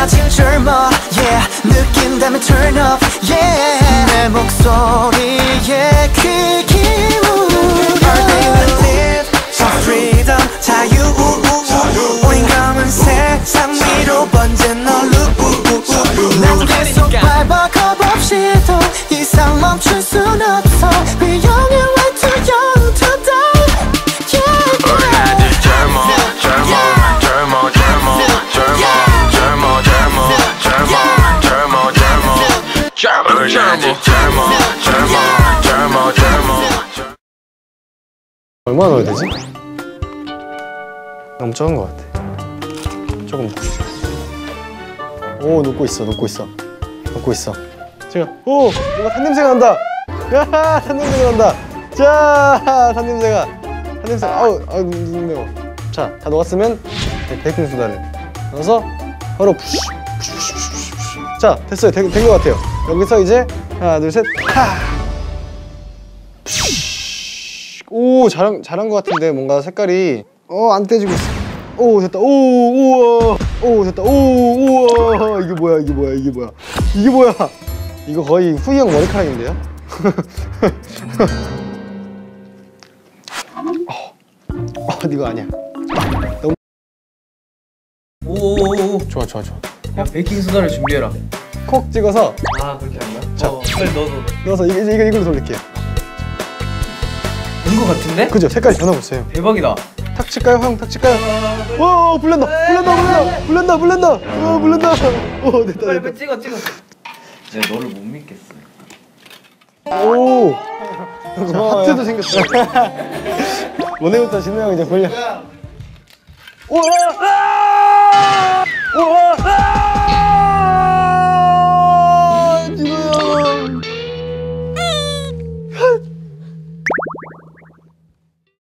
아직 젊어 yeah 느낀다면 turn up yeah 내 목소리에 귀 기울여 Our daily live for freedom 자유 우린 검은 세상 위로 번진 얼룩 난 계속 밟아 겁없이도 이상 멈출 순 없어 We only way too young to die yeah 우리 아직 젊어 젊어 젊어 젊어 젊어 젊어 젊어 젊어 젊어 젊어 우리 아직 젊어 젊어 젊어 젊어 얼마나 넣어야 되지? 너무 적은 것 같아. 조금 더. 오, 녹고 있어, 녹고 있어. 녹고 있어. 제가, 오! 뭔가 탄냄새가 난다! 야, 탄냄새가 난다! 자, 탄냄새가. 탄냄새가, 아우, 눈 매워. 자, 다 녹았으면 베이킹소다를 넣어서 바로 푸쉬, 푸쉬, 푸쉬, 푸쉬, 푸쉬. 자, 됐어요. 된 것 같아요. 여기서 이제 하나, 둘, 셋, 하! 오, 잘한 것 같은데 뭔가 색깔이 안 떼지고 있어. 오, 됐다. 오, 우와. 오, 됐다. 오, 우와. 이게 뭐야? 이게 뭐야? 이게 뭐야? 이게 뭐야? 이거 거의 후이 형 머리카락인데요? 이거 아니야. 너무. 오. 좋아, 좋아, 좋아. 야, 베이킹 소다를 준비해라. 콕 찍어서. 아, 그렇게 한 거야? 자, 빨리 넣어서 이걸로 돌릴게요. 된 거 같은데? 그죠? 색깔이 변화없어요. 대박이다. 탁 칠까요, 형? 탁 칠까요? 오, 불난다, 불난다, 불난다. 오, 불난다. 오, 됐다, 됐다. 빨리 찍어. 내가 너를 못 믿겠어. 오, 하트도 생겼어. 오늘부터 진우 형 이제 볼려. 오,